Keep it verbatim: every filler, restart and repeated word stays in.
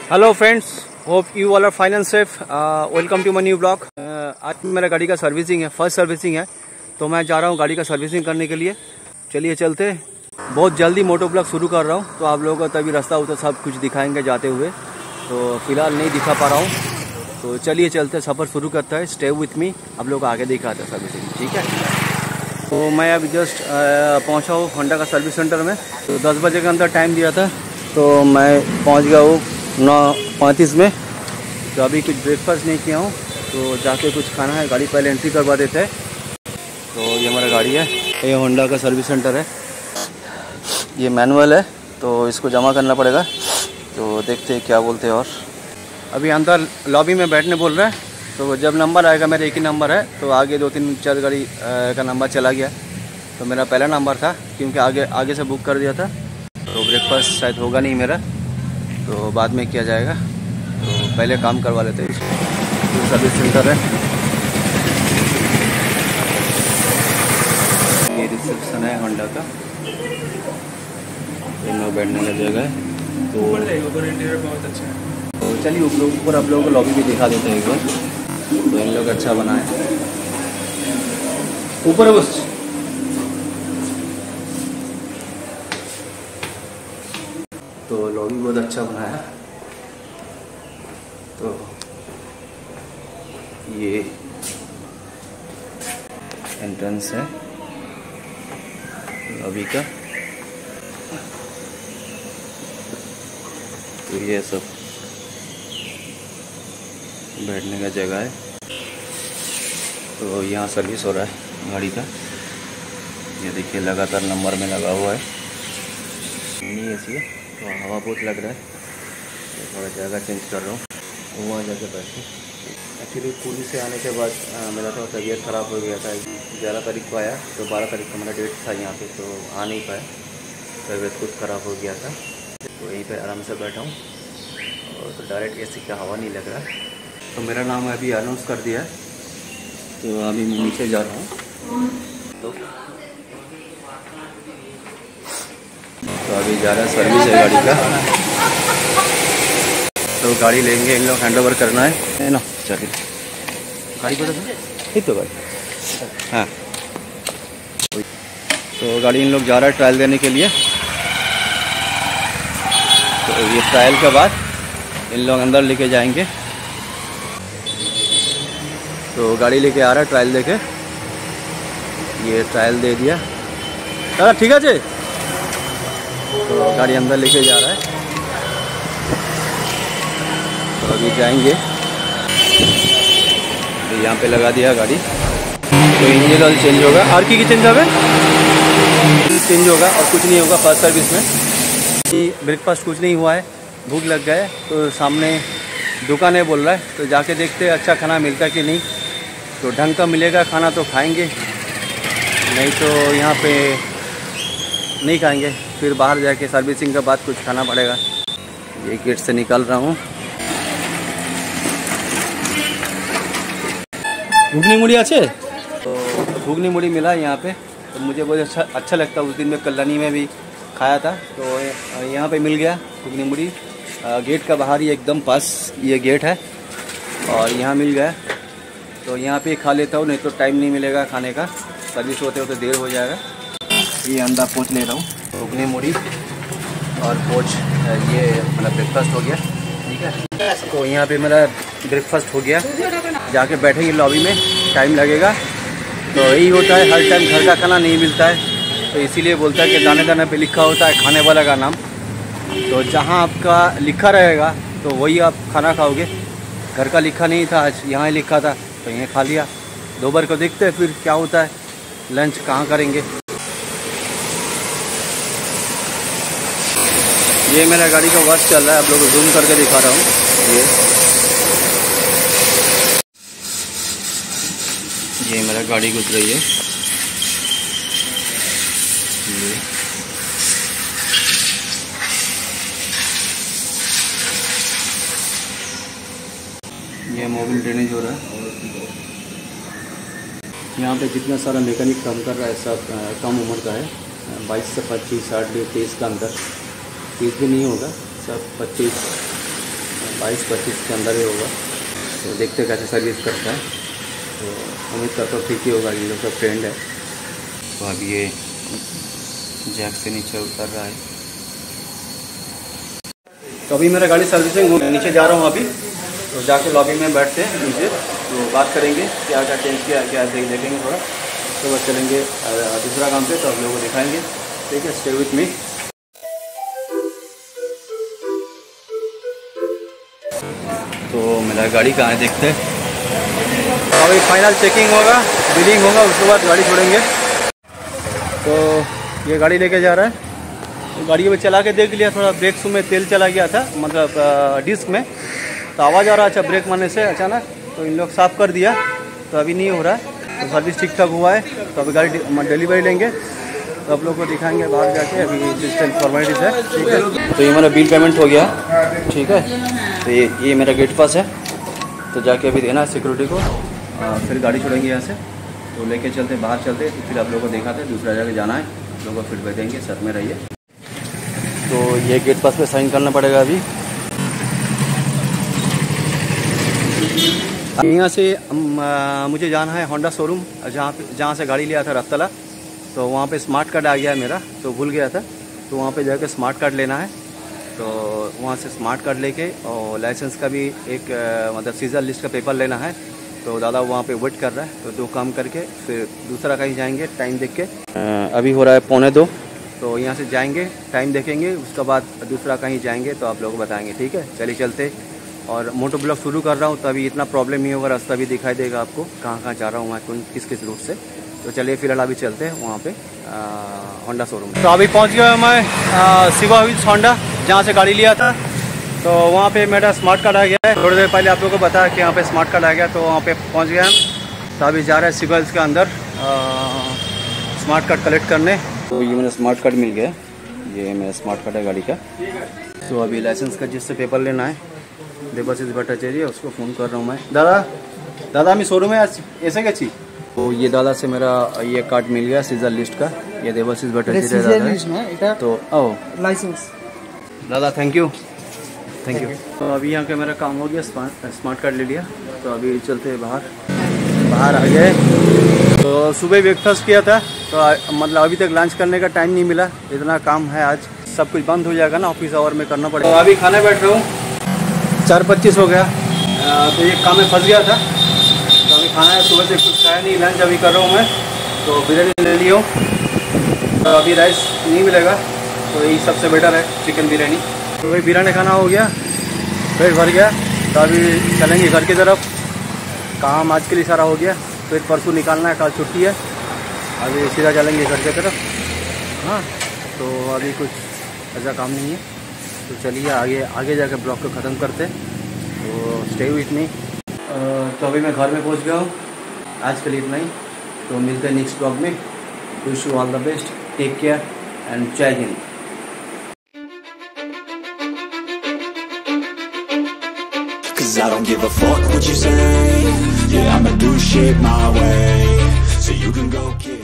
Hello friends, hope you all are fine and safe. Welcome to my new blog. आज मेरा गाड़ी का servicing है, फर्स्ट सर्विसिंग है, तो मैं जा रहा हूँ गाड़ी का सर्विसिंग करने के लिए। चलिए चलते। बहुत जल्दी मोटो ब्लॉग शुरू कर रहा हूँ, तो आप लोगों को तभी रास्ता उतर सब कुछ दिखाएंगे जाते हुए। तो फिलहाल नहीं दिखा पा रहा हूँ, तो चलिए चलते, सफ़र शुरू करता है। स्टे विथ मी, आप लोग आगे दिखाते हैं सर्विसिंग, ठीक है। तो मैं अभी जस्ट पहुँचा हूँ होंडा का सर्विस सेंटर में। तो दस बजे के अंदर टाइम दिया था, तो मैं पहुँच गया हूँ नौ पैंतीस में। तो अभी कुछ ब्रेकफास्ट नहीं किया हूँ, तो जाके कुछ खाना है। गाड़ी पहले एंट्री करवा देते हैं। तो ये हमारा गाड़ी है, ये होंडा का सर्विस सेंटर है। ये मैनुअल है, तो इसको जमा करना पड़ेगा। तो देखते हैं क्या बोलते हैं। और अभी अंदर लॉबी में बैठने बोल रहे हैं, तो जब नंबर आएगा, मेरा एक ही नंबर है, तो आगे दो तीन चार गाड़ी का नंबर चला गया। तो मेरा पहला नंबर था, क्योंकि आगे आगे से बुक कर दिया था। तो ब्रेकफास्ट शायद होगा नहीं मेरा, तो बाद में किया जाएगा। तो पहले काम करवा लेते हैं। तो सर्विस सेंटर है, ये रिसेप्शन है होंडा का। इन बैठने का जगह है। तो इंटीरियर बहुत अच्छा है। तो चलिए ऊपर ऊपर आप लोगों को लॉबी भी दिखा देते हैं एक बार। तो इन लोग अच्छा बनाए ऊपर बस। तो लॉबी बहुत अच्छा बनाया। तो ये एंट्रेंस है लॉबी का। तो ये सब बैठने का जगह है। तो यहाँ सर्विस हो रहा है गाड़ी का। ये देखिए लगातार नंबर में लगा हुआ है। नहीं ऐसी है, तो हवा बहुत लग रहा है, तो थोड़ा जगह चेंज कर रहा हूँ। वहाँ जाके बैठे। एक्चुअली पुलिस से आने के बाद आ, मेरा थोड़ा तबीयत ख़राब हो गया था। ग्यारह तारीख को आया, तो बारह तारीख को मेरा डेट था यहाँ पे, तो आ नहीं पाया। तबीयत कुछ ख़राब हो गया था, तो यहीं पे आराम से बैठा हूँ। और तो डायरेक्ट एसी का हवा नहीं लग रहा। तो मेरा नाम अभी अनाउंस कर दिया है, तो अभी मैं नीचे जा रहा हूँ। तो तो अभी जा रहा है, सर्विस है गाड़ी का। तो गाड़ी लेंगे इन लोग, हैंड ओवर करना है ना। चलिए गाड़ी को ठीक तो गाड़ी हाँ। तो गाड़ी इन लोग जा रहा है ट्रायल देने के लिए। तो ये ट्रायल के बाद इन लोग अंदर लेके जाएंगे। तो गाड़ी लेके आ रहा है ट्रायल देके। ये ट्रायल दे दिया दादा, ठीक है जी। तो गाड़ी अंदर लेके जा रहा है। तो अभी जाएंगे। तो यहाँ पे लगा दिया गाड़ी। तो इंजन ऑयल चेंज होगा, आर की चेंज होगा, चेंज होगा और कुछ नहीं होगा फर्स्ट सर्विस में। ब्रेकफास्ट कुछ नहीं हुआ है, भूख लग गया है। तो सामने दुकान है बोल रहा है, तो जाके देखते हैं अच्छा खाना मिलता है कि नहीं। तो ढंग का मिलेगा खाना तो खाएंगे, नहीं तो यहाँ पे नहीं खाएंगे। फिर बाहर जाके सर्विसिंग के बाद कुछ खाना पड़ेगा। ये गेट से निकल रहा हूँ। घुगनी मुड़ी अच्छे, तो घुगनी मुड़ी मिला यहाँ पे, तो मुझे बहुत अच्छा अच्छा लगता है। उस दिन मैं कल्याणी में भी खाया था, तो यहाँ पे मिल गया घुगनी मुड़ी। गेट का बाहर ही एकदम पास ये गेट है, और यहाँ मिल गया। तो यहाँ पे खा लेता हूँ, नहीं तो टाइम नहीं मिलेगा खाने का। सर्विस होते होते देर हो जाएगा। ये अंडा पोच ले रहा हूँ, घुगनी मुड़ी और पोच। ये मेरा ब्रेकफास्ट हो गया, ठीक है। तो यहाँ पे मेरा ब्रेकफास्ट हो गया। जाके बैठेंगे लॉबी में, टाइम लगेगा। तो यही होता है, हर टाइम घर का खाना नहीं मिलता है। तो इसीलिए बोलता है कि दाने दाने पे लिखा होता है खाने वाला का नाम। तो जहाँ आपका लिखा रहेगा, तो वही आप खाना खाओगे। घर का लिखा नहीं था, आज यहाँ लिखा था, तो यहाँ खा लिया। दोपहर को देखते हैं फिर क्या होता है, लंच कहाँ करेंगे। ये मेरा गाड़ी का वर्क चल रहा है, आप लोगों को जूम करके दिखा रहा हूँ। ये ये मेरा गाड़ी गुजर रही है। ये ये मोबिल ड्रेनेज हो रहा है। यहाँ पे जितना सारा मैकेनिक काम कर रहा है सब कम उम्र का है, बाईस से पच्चीस, साठ तेईस का अंदर, तीस भी नहीं होगा, सब पच्चीस बाईस पच्चीस के अंदर ही होगा। तो देखते कैसे सर्विस करता है, तो उम्मीद करता हूँ ठीक ही होगा। इन लोग का फ्रेंड है। तो अब ये जैक से नीचे उतर रहा है। तो अभी मेरा गाड़ी सर्विसिंग नीचे जा रहा हूँ अभी। तो जाके लॉबी में बैठते हैं नीचे, तो बात करेंगे क्या क्या चेंज किया, क्या देख देखेंगे थोड़ा। उसके बाद चलेंगे दूसरा काम पे, तो आप लोगों को दिखाएंगे। ठीक है, स्टे विथ मी। तो मेरा गाड़ी कहाँ है देखते हैं। तो अभी फाइनल चेकिंग होगा, बिलिंग होगा, उसके बाद गाड़ी छोड़ेंगे। तो ये गाड़ी लेके जा रहा है। तो गाड़ी में चला के देख लिया, थोड़ा ब्रेक शू में तेल चला गया था, मतलब डिस्क में, तो आवाज़ आ रहा। अच्छा, ब्रेक मारने से अचानक, तो इन लोग साफ़ कर दिया, तो अभी नहीं हो रहा है। तो सर्विस ठीक ठाक हुआ है। तो अभी गाड़ी डिलीवरी लेंगे, तो आप लोग को दिखाएंगे बाहर जाके। अभी डिस्टेंस फॉर्मेलिटीज़ है। ठीक है, तो ये मेरा बिल पेमेंट हो गया। ठीक है, तो ये ये मेरा गेट पास है। तो जाके अभी देना है सिक्योरिटी को, आ, फिर गाड़ी छोड़ेंगे यहाँ से। तो लेके चलते बाहर चलते, तो फिर आप लोगों को दिखाते दूसरा जगह जाना है। आप लोगों को फीडबैक देंगे, साथ में रहिए। तो ये गेट पास पे साइन करना पड़ेगा अभी। यहाँ से आ, मुझे जाना है होंडा शोरूम, जहाँ पे जहाँ से गाड़ी लिया था रफ्तला। तो वहाँ पे स्मार्ट कार्ड आ गया है मेरा, तो भूल गया था। तो वहाँ पे जाकर स्मार्ट कार्ड लेना है। तो वहाँ से स्मार्ट कार्ड लेके और लाइसेंस का भी एक आ, मतलब सीजर लिस्ट का पेपर लेना है। तो दादा वहाँ पे वेट कर रहा है। तो दो काम करके फिर दूसरा कहीं जाएंगे टाइम देख के। आ, अभी हो रहा है पौने दो। तो यहाँ से जाएंगे, टाइम देखेंगे, उसके बाद दूसरा कहीं जाएंगे, तो आप लोग को बताएंगे। ठीक है, चलिए चलते। और मोटो ब्लॉग शुरू कर रहा हूँ, तो अभी इतना प्रॉब्लम नहीं होगा, रास्ता भी दिखाई देगा आपको कहाँ कहाँ जा रहा हूँ मैं, कौन किस किस रूट से। तो चलिए फिलहाल अभी चलते हैं वहाँ पे होंडा शोरूम। तो अभी पहुँच गया मैं शिवा विज होंडा, जहाँ से गाड़ी लिया था। तो वहाँ पे मेरा स्मार्ट कार्ड आ गया है। थोड़ी देर पहले आप लोगों को बताया कि यहाँ पे स्मार्ट कार्ड आ गया, तो वहाँ पे पहुँच गया हम। तो अभी जा रहे हैं शिवा विज के अंदर स्मार्ट कार्ड कलेक्ट करने। तो ये मेरा स्मार्ट कार्ड मिल गया, ये मेरा स्मार्ट कार्ड है गाड़ी का। तो अभी लाइसेंस का जिससे पेपर लेना है देवाशीष भट्टाचार्य, उसको फ़ोन कर रहा हूँ मैं। दादा दादा मैं शोरूम में ऐसे क्या चीज। तो ये दादा से मेरा ये कार्ड मिल गया सीजर लिस्ट का, ये देवाशीष भट्टाचार्य दादा। तो ओ लाइसेंस दादा, थैंक यू थैंक यू। तो अभी यहाँ का मेरा काम हो गया, स्मार्ट कार्ड ले लिया। तो अभी चलते हैं बाहर बाहर आ गए। तो सुबह ब्रेकफास्ट किया था, तो मतलब अभी तक लंच करने का टाइम नहीं मिला, इतना काम है आज। सब कुछ बंद हो जाएगा ना, ऑफिस आवर में करना पड़ेगा। तो अभी खाने बैठ रहा हूँ, चार पच्चीस हो गया। तो ये काम में फंस गया था। तो अभी खाना है, सुबह से कुछ खाया नहीं, लंच अभी कर रहा हूँ मैं। तो बिरयानी ले लिया हूँ। तो अभी राइस नहीं मिलेगा, तो यही सबसे बेटर है, चिकन बिरयानी। तो वही बिरयानी खाना हो गया, पेट भर गया। तो अभी चलेंगे घर की तरफ। काम आज के लिए सारा हो गया, फिर परसों निकालना है, कल छुट्टी है। अभी सीधा चलेंगे घर की तरफ। हाँ, तो अभी कुछ ऐसा काम नहीं है। तो चलिए आगे आगे जाकर ब्लॉग को ख़त्म करते हैं। तो स्टे विथ मी। तो अभी मैं घर में पहुंच गया हूँ, आज के लिए इतना ही। तो मिलते हैं नेक्स्ट ब्लॉग में। Wish you all the best, take care and जय हिंद। Cause I don't give a fuck what you say. Yeah, I'ma do shit my way. So you can go kick